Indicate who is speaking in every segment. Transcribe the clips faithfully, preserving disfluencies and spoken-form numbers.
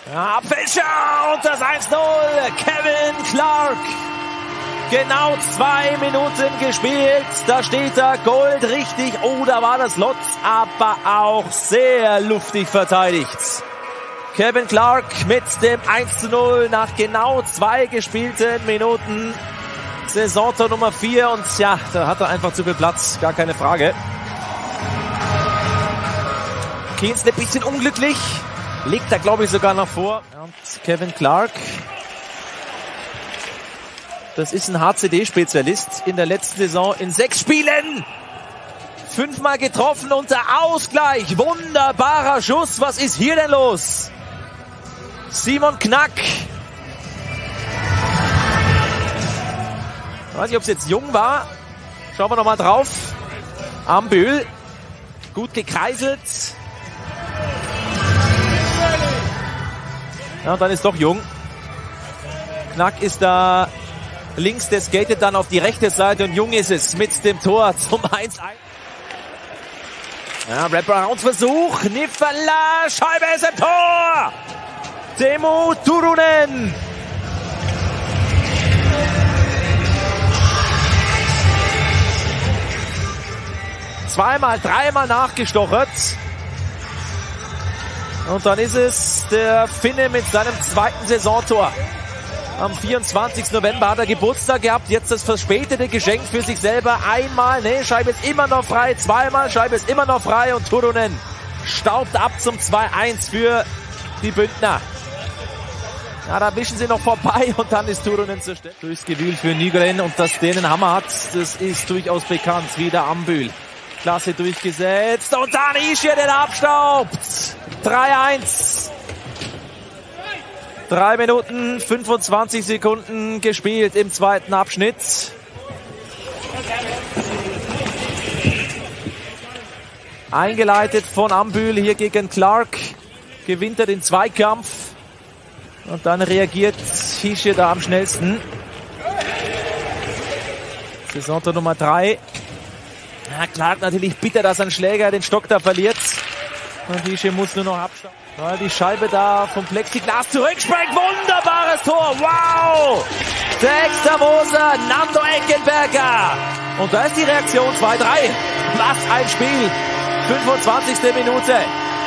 Speaker 1: Ja, Fischer und das eins null. Kevin Clark. Genau zwei Minuten gespielt. Da steht da Gold richtig. Oh, da war das Lotz, aber auch sehr luftig verteidigt. Kevin Clark mit dem eins zu null nach genau zwei gespielten Minuten. Saisontor Nummer vier und ja, da hat er einfach zu viel Platz, gar keine Frage. Keynes ein bisschen unglücklich. Legt er, glaube ich, sogar noch vor. Und Kevin Clark. Das ist ein H C D-Spezialist. In der letzten Saison in sechs Spielen. Fünfmal getroffen unter Ausgleich. Wunderbarer Schuss. Was ist hier denn los? Simon Knack. Ich weiß nicht, ob es jetzt jung war. Schauen wir nochmal drauf. Ambühl. Gut gekreiselt. Ja, und dann ist doch jung. Knack ist da links, der skatet dann auf die rechte Seite und Jung ist es mit dem Tor zum eins eins. Ja, Wraparound-Versuch. Niffala, Scheibe ist im Tor. Teemu Turunen. Zweimal, dreimal nachgestochert. Und dann ist es der Finne mit seinem zweiten Saisontor. Am vierundzwanzigsten November hat er Geburtstag gehabt. Jetzt das verspätete Geschenk für sich selber. Einmal, ne, Scheibe ist immer noch frei. Zweimal, Scheibe ist immer noch frei. Und Turunen staubt ab zum zwei eins für die Bündner. Ja, da wischen sie noch vorbei und dann ist Turunen zerstört. Durchs Gewühl für Nygren und dass der einen Hammer hat, das ist durchaus bekannt. Wieder Ambühl. Klasse durchgesetzt und dann Ishii, der abstaubt. drei eins. Drei Minuten, fünfundzwanzig Sekunden gespielt im zweiten Abschnitt. Eingeleitet von Ambühl hier gegen Clark. Gewinnt er den Zweikampf. Und dann reagiert Ishii da am schnellsten. Saisontor Nummer drei. Ja, Clark natürlich bitter, dass ein Schläger den Stock da verliert. Und Ishii muss nur noch abstauben. Ja, die Scheibe da vom Plexiglas zurückspringt. Wunderbares Tor. Wow! Der Extravoser Nando Eckenberger. Und da ist die Reaktion zwei drei. Was ein Spiel. fünfundzwanzigste Minute.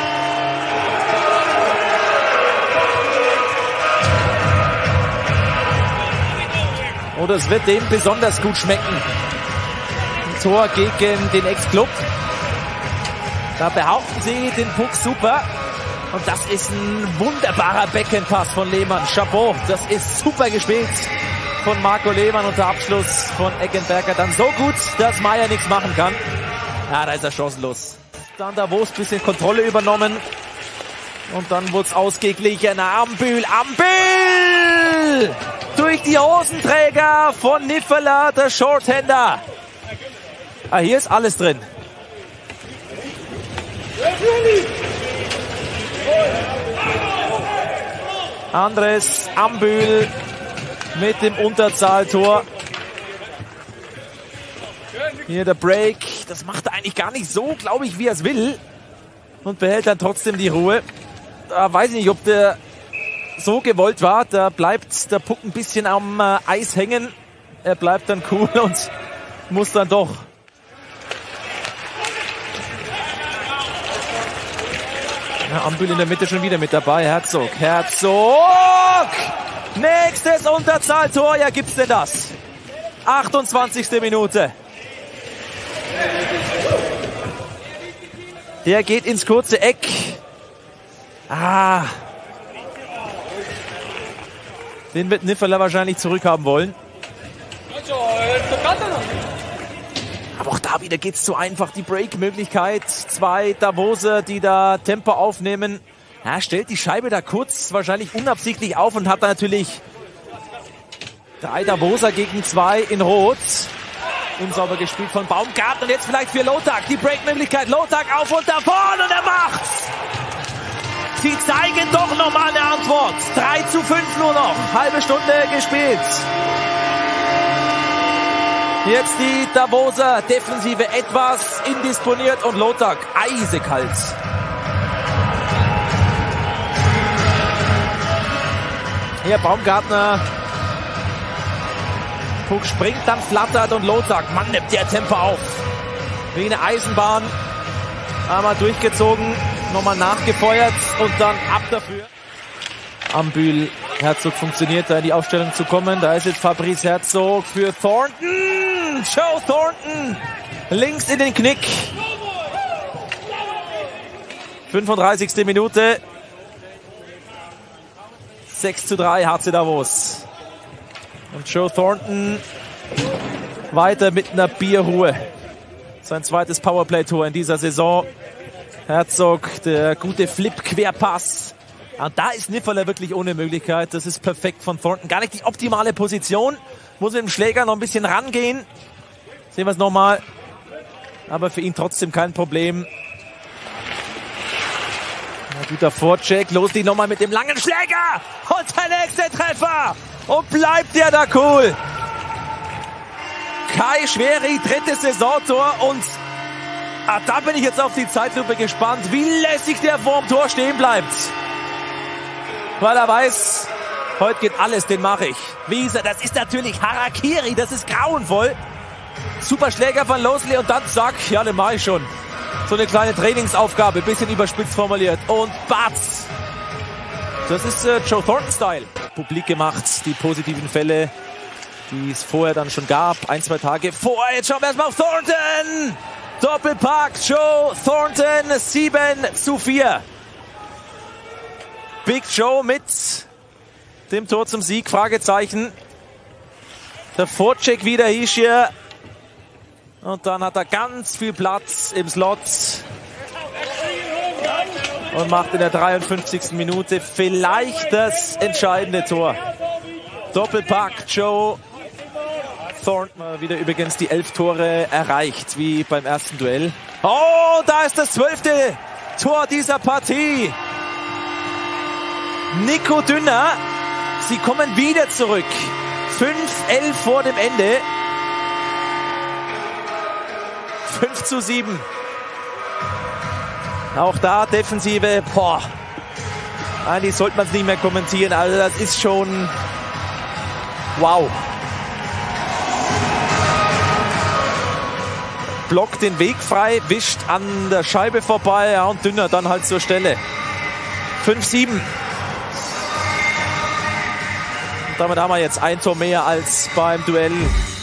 Speaker 1: Und es wird dem besonders gut schmecken. Ein Tor gegen den Ex-Club. Da behaupten sie den Puck super. Und das ist ein wunderbarer Beckenpass von Lehmann. Chapeau, das ist super gespielt von Marco Lehmann unter Abschluss von Eckenberger. Dann so gut, dass Meier nichts machen kann. Ja, da ist er chancenlos. Dann da Wurst ein bisschen Kontrolle übernommen. Und dann wurde es ausgeglichen. Ambühl, Ambühl! Durch die Hosenträger von Niffala, der Shorthander. Ah, hier ist alles drin. Andres Ambühl mit dem Unterzahltor. Hier der Break. Das macht er eigentlich gar nicht so, glaube ich, wie er es will. Und behält dann trotzdem die Ruhe. Da weiß ich nicht, ob der so gewollt war. Da bleibt der Puck ein bisschen am äh, Eis hängen. Er bleibt dann cool und muss dann doch. Ja, Ambühl in der Mitte schon wieder mit dabei. Herzog, Herzog! Nächstes Unterzahltor. Ja, gibt's denn das? achtundzwanzigste Minute. Der geht ins kurze Eck. Ah. Den wird Niffala wahrscheinlich zurückhaben wollen. Aber auch da wieder geht's zu einfach. Die Break-Möglichkeit. Zwei Davose, die da Tempo aufnehmen. Ja, stellt die Scheibe da kurz wahrscheinlich unabsichtlich auf und hat da natürlich drei Davoser gegen zwei in Rot. Unsauber gespielt von Baumgarten. Und jetzt vielleicht für Lothar. Die Break-Möglichkeit. Lothar auf und davon und er macht's. Sie zeigen doch nochmal eine Antwort. drei zu fünf nur noch. Halbe Stunde gespielt. Jetzt die Davoser Defensive etwas indisponiert und Lothar eisekalt. Hier Baumgartner. Puck springt, dann flattert und Loth sagt, Mann, nimmt der Tempo auf. Wie eine Eisenbahn. Einmal durchgezogen, nochmal nachgefeuert und dann ab dafür. Ambühl, Herzog funktioniert, da in die Aufstellung zu kommen. Da ist jetzt Fabrice Herzog für Thornton. Joe Thornton. Links in den Knick. fünfunddreißigste Minute. sechs zu drei H C Davos. Und Joe Thornton weiter mit einer Bierruhe. Sein zweites Powerplay-Tor in dieser Saison. Herzog, der gute Flip-Querpass. Und da ist Nifferler wirklich ohne Möglichkeit. Das ist perfekt von Thornton. Gar nicht die optimale Position. Muss mit dem Schläger noch ein bisschen rangehen. Sehen wir es nochmal. Aber für ihn trotzdem kein Problem. Ein guter Vorcheck. Los die nochmal mit dem langen Schläger. Und der nächste Treffer. Und bleibt der da cool. Kai Schweri, drittes Saisontor. Und ah, da bin ich jetzt auf die Zeitlupe gespannt, wie lässig der vorm Tor stehen bleibt. Weil er weiß, heute geht alles, den mache ich. Wieser, das ist natürlich Harakiri, das ist grauenvoll. Super Schläger von Losley und dann zack, ja, den mache ich schon. So eine kleine Trainingsaufgabe, bisschen überspitzt formuliert. Und Batz. Das ist äh, Joe Thornton-Style. Publik gemacht, die positiven Fälle, die es vorher dann schon gab. Ein, zwei Tage vorher. Jetzt schauen wir erstmal auf Thornton. Doppelpack, Joe Thornton, sieben zu vier. Big Joe mit dem Tor zum Sieg, Fragezeichen. Der Vorcheck wieder hier. Und dann hat er ganz viel Platz im Slot. Und macht in der dreiundfünfzigsten Minute vielleicht das entscheidende Tor. Doppelpack, Joe Thornton. Wieder übrigens die elf Tore erreicht, wie beim ersten Duell. Oh, da ist das zwölfte Tor dieser Partie. Nico Dünner. Sie kommen wieder zurück. fünf elf vor dem Ende. fünf zu sieben. Auch da Defensive, boah, eigentlich sollte man es nicht mehr kommentieren, also das ist schon wow. Blockt den Weg frei, wischt an der Scheibe vorbei, ja, und Dünner dann halt zur Stelle. fünf sieben. Und damit haben wir jetzt ein Tor mehr als beim Duell